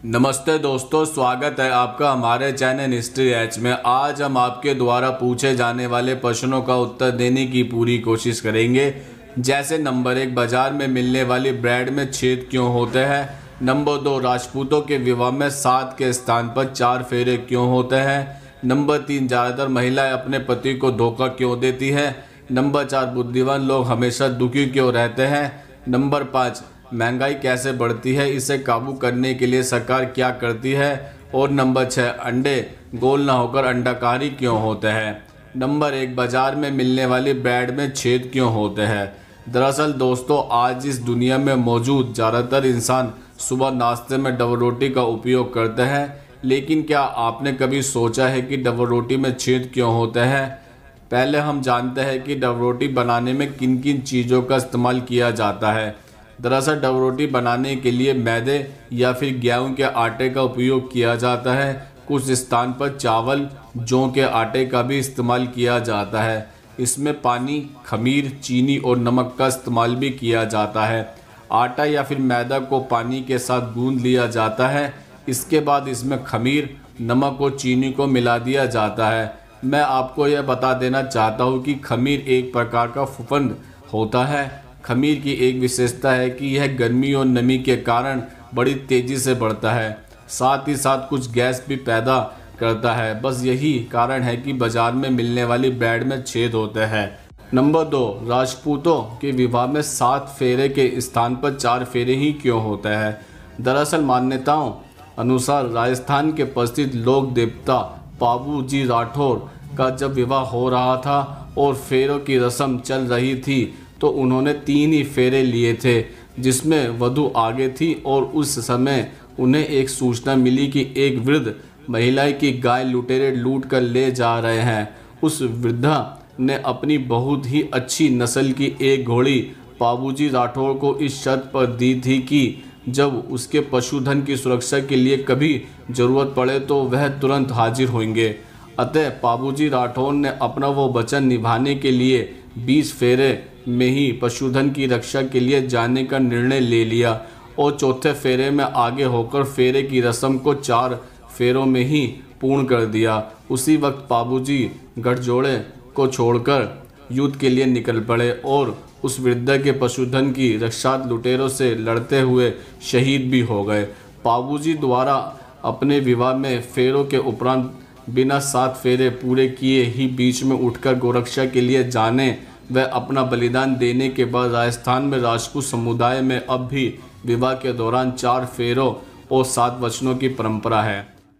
नमस्ते दोस्तों, स्वागत है आपका हमारे चैनल हिस्ट्री एच में। आज हम आपके द्वारा पूछे जाने वाले प्रश्नों का उत्तर देने की पूरी कोशिश करेंगे। जैसे नंबर 1, बाजार में मिलने वाली ब्रेड में छेद क्यों होते हैं। नंबर 2, राजपूतों के विवाह में 7 के स्थान पर 4 फेरे क्यों होते हैं। नंबर 3, ज़्यादातर महिलाएं अपने पति को धोखा क्यों देती हैं। नंबर 4, बुद्धिमान लोग हमेशा दुखी क्यों रहते हैं। नंबर 5, महंगाई कैसे बढ़ती है, इसे काबू करने के लिए सरकार क्या करती है। और नंबर 6, अंडे गोल ना होकर अंडाकारी क्यों होते हैं। नंबर 1, बाजार में मिलने वाली ब्रेड में छेद क्यों होते हैं। दरअसल दोस्तों, आज इस दुनिया में मौजूद ज़्यादातर इंसान सुबह नाश्ते में डबल रोटी का उपयोग करते हैं, लेकिन क्या आपने कभी सोचा है कि डबल रोटी में छेद क्यों होते हैं। पहले हम जानते हैं कि डबल रोटी बनाने में किन किन चीज़ों का इस्तेमाल किया जाता है। दरअसल डबल रोटी बनाने के लिए मैदे या फिर गेहूं के आटे का उपयोग किया जाता है। कुछ स्थान पर चावल, जौ के आटे का भी इस्तेमाल किया जाता है। इसमें पानी, खमीर, चीनी और नमक का इस्तेमाल भी किया जाता है। आटा या फिर मैदा को पानी के साथ गूंद लिया जाता है। इसके बाद इसमें खमीर, नमक और चीनी को मिला दिया जाता है। मैं आपको यह बता देना चाहता हूँ कि खमीर एक प्रकार का फफूंद होता है। खमीर की एक विशेषता है कि यह गर्मी और नमी के कारण बड़ी तेज़ी से बढ़ता है, साथ ही साथ कुछ गैस भी पैदा करता है। बस यही कारण है कि बाजार में मिलने वाली ब्रेड में छेद होते हैं। नंबर 2, राजपूतों के विवाह में 7 फेरे के स्थान पर 4 फेरे ही क्यों होते हैं। दरअसल मान्यताओं अनुसार राजस्थान के प्रसिद्ध लोक देवता पाबूजी राठौर का जब विवाह हो रहा था और फेरों की रस्म चल रही थी तो उन्होंने 3 ही फेरे लिए थे, जिसमें वधू आगे थी। और उस समय उन्हें एक सूचना मिली कि एक वृद्ध महिला की गाय लुटेरे लूट कर ले जा रहे हैं। उस वृद्धा ने अपनी बहुत ही अच्छी नस्ल की एक घोड़ी पाबूजी राठौर को इस शर्त पर दी थी कि जब उसके पशुधन की सुरक्षा के लिए कभी ज़रूरत पड़े तो वह तुरंत हाजिर होंगे। अतः पाबूजी राठौर ने अपना वो वचन निभाने के लिए 20 फेरे में ही पशुधन की रक्षा के लिए जाने का निर्णय ले लिया और चौथे फेरे में आगे होकर फेरे की रस्म को 4 फेरों में ही पूर्ण कर दिया। उसी वक्त पाबूजी गठजोड़े को छोड़कर युद्ध के लिए निकल पड़े और उस वृद्धा के पशुधन की रक्षा लुटेरों से लड़ते हुए शहीद भी हो गए। पाबूजी द्वारा अपने विवाह में फेरों के उपरांत बिना 7 फेरे पूरे किए ही बीच में उठकर गोरक्षा के लिए जाने व अपना बलिदान देने के बाद राजस्थान में राजपूत समुदाय में अब भी विवाह के दौरान 4 फेरों और 7 वचनों की परंपरा है।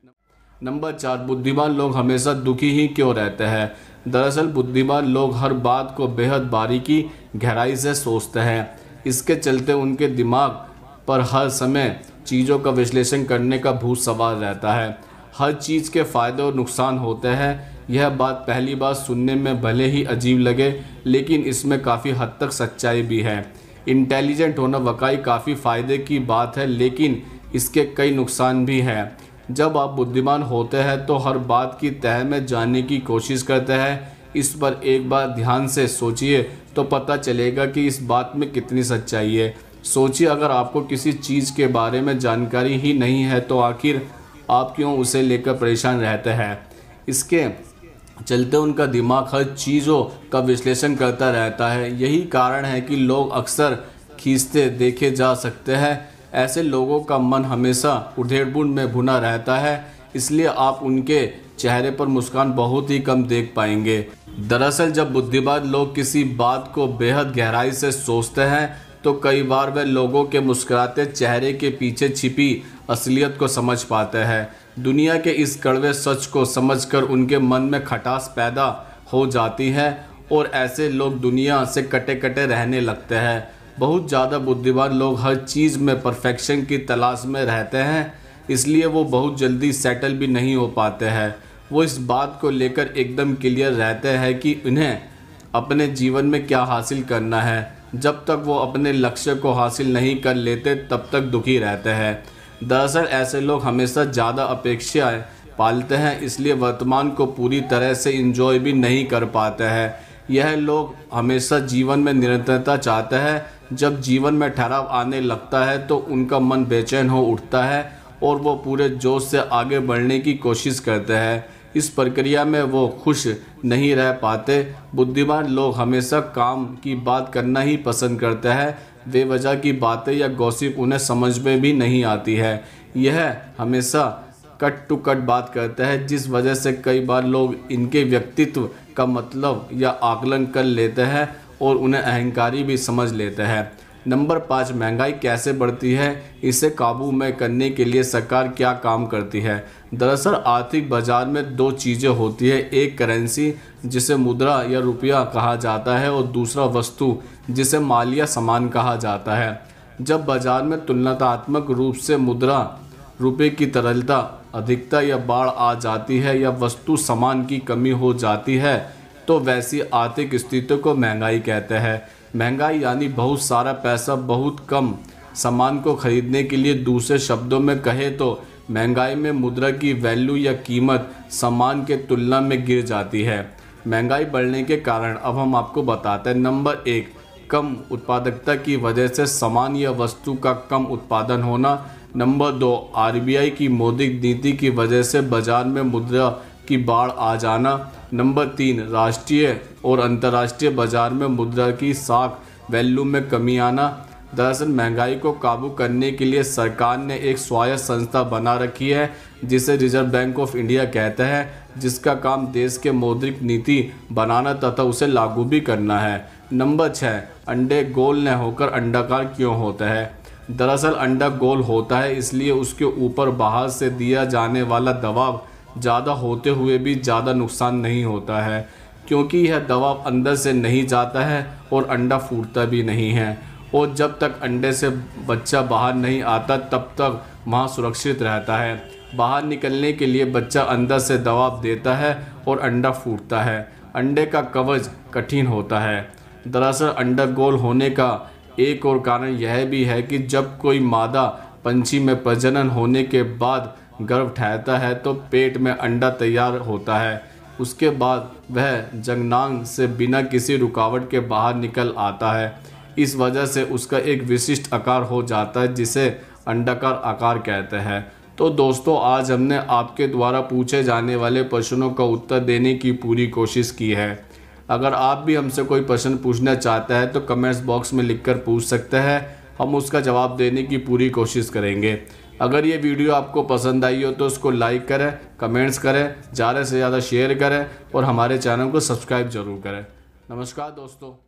नंबर 4, बुद्धिमान लोग हमेशा दुखी ही क्यों रहते हैं। दरअसल बुद्धिमान लोग हर बात को बेहद बारीकी गहराई से सोचते हैं। इसके चलते उनके दिमाग पर हर समय चीज़ों का विश्लेषण करने का भूत सवार रहता है। हर चीज़ के फ़ायदे और नुकसान होते हैं। यह बात पहली बार सुनने में भले ही अजीब लगे, लेकिन इसमें काफ़ी हद तक सच्चाई भी है। इंटेलिजेंट होना वाकई काफ़ी फ़ायदे की बात है, लेकिन इसके कई नुकसान भी हैं। जब आप बुद्धिमान होते हैं तो हर बात की तह में जानने की कोशिश करते हैं। इस पर एक बार ध्यान से सोचिए तो पता चलेगा कि इस बात में कितनी सच्चाई है। सोचिए, अगर आपको किसी चीज़ के बारे में जानकारी ही नहीं है तो आखिर आप क्यों उसे लेकर परेशान रहते हैं। इसके चलते उनका दिमाग हर चीज़ों का विश्लेषण करता रहता है। यही कारण है कि लोग अक्सर खींचते देखे जा सकते हैं। ऐसे लोगों का मन हमेशा उधेड़-बुन में भुना रहता है, इसलिए आप उनके चेहरे पर मुस्कान बहुत ही कम देख पाएंगे। दरअसल जब बुद्धिमान लोग किसी बात को बेहद गहराई से सोचते हैं तो कई बार वे लोगों के मुस्कुराते चेहरे के पीछे छिपी असलियत को समझ पाते हैं। दुनिया के इस कड़वे सच को समझकर उनके मन में खटास पैदा हो जाती है और ऐसे लोग दुनिया से कटे कटे रहने लगते हैं। बहुत ज़्यादा बुद्धिमान लोग हर चीज़ में परफेक्शन की तलाश में रहते हैं, इसलिए वो बहुत जल्दी सेटल भी नहीं हो पाते हैं। वो इस बात को लेकर एकदम क्लियर रहते हैं कि उन्हें अपने जीवन में क्या हासिल करना है। जब तक वो अपने लक्ष्य को हासिल नहीं कर लेते तब तक दुखी रहते हैं। दरअसल ऐसे लोग हमेशा ज़्यादा अपेक्षाएं पालते हैं, इसलिए वर्तमान को पूरी तरह से एंजॉय भी नहीं कर पाते हैं। यह लोग हमेशा जीवन में निरंतरता चाहते हैं। जब जीवन में ठहराव आने लगता है तो उनका मन बेचैन हो उठता है और वो पूरे जोश से आगे बढ़ने की कोशिश करते हैं। इस प्रक्रिया में वो खुश नहीं रह पाते। बुद्धिमान लोग हमेशा काम की बात करना ही पसंद करते हैं। बेवजह की बातें या गॉसिप उन्हें समझ में भी नहीं आती है। यह हमेशा कट टू कट बात करते हैं, जिस वजह से कई बार लोग इनके व्यक्तित्व का मतलब या आकलन कर लेते हैं और उन्हें अहंकारी भी समझ लेते हैं। नंबर 5, महंगाई कैसे बढ़ती है, इसे काबू में करने के लिए सरकार क्या काम करती है। दरअसल आर्थिक बाजार में दो चीज़ें होती है, एक करेंसी जिसे मुद्रा या रुपया कहा जाता है और दूसरा वस्तु जिसे माल या सामान कहा जाता है। जब बाजार में तुलनात्मक रूप से मुद्रा रुपये की तरलता अधिकता या बाढ़ आ जाती है या वस्तु सामान की कमी हो जाती है तो वैसी आर्थिक स्थिति को महंगाई कहते हैं। महंगाई यानी बहुत सारा पैसा बहुत कम सामान को खरीदने के लिए। दूसरे शब्दों में कहे तो महंगाई में मुद्रा की वैल्यू या कीमत सामान के तुलना में गिर जाती है। महंगाई बढ़ने के कारण अब हम आपको बताते हैं। नंबर 1, कम उत्पादकता की वजह से सामान या वस्तु का कम उत्पादन होना। नंबर 2, आरबीआई की मौद्रिक नीति की वजह से बाजार में मुद्रा की बाढ़ आ जाना। नंबर 3, राष्ट्रीय और अंतर्राष्ट्रीय बाजार में मुद्रा की साख वैल्यू में कमी आना। दरअसल महंगाई को काबू करने के लिए सरकार ने एक स्वायत्त संस्था बना रखी है जिसे रिजर्व बैंक ऑफ इंडिया कहते हैं, जिसका काम देश के मौद्रिक नीति बनाना तथा उसे लागू भी करना है। नंबर 6, अंडे गोल न होकर अंडाकार क्यों होता है। दरअसल अंडा गोल होता है इसलिए उसके ऊपर बाहर से दिया जाने वाला दबाव ज़्यादा होते हुए भी ज़्यादा नुकसान नहीं होता है, क्योंकि यह दबाव अंदर से नहीं जाता है और अंडा फूटता भी नहीं है। और जब तक अंडे से बच्चा बाहर नहीं आता तब तक वहाँ सुरक्षित रहता है। बाहर निकलने के लिए बच्चा अंदर से दबाव देता है और अंडा फूटता है। अंडे का कवच कठिन होता है। दरअसल अंडा गोल होने का एक और कारण यह भी है कि जब कोई मादा पंछी में प्रजनन होने के बाद गर्भ ठहरता है तो पेट में अंडा तैयार होता है। उसके बाद वह जंगनांग से बिना किसी रुकावट के बाहर निकल आता है। इस वजह से उसका एक विशिष्ट आकार हो जाता है जिसे अंडाकार आकार कहते हैं। तो दोस्तों, आज हमने आपके द्वारा पूछे जाने वाले प्रश्नों का उत्तर देने की पूरी कोशिश की है। अगर आप भी हमसे कोई प्रश्न पूछना चाहते हैं तो कमेंट्स बॉक्स में लिखकर पूछ सकते हैं, हम उसका जवाब देने की पूरी कोशिश करेंगे। अगर ये वीडियो आपको पसंद आई हो तो उसको लाइक करें, कमेंट्स करें, ज़्यादा से ज़्यादा शेयर करें और हमारे चैनल को सब्सक्राइब जरूर करें। नमस्कार दोस्तों।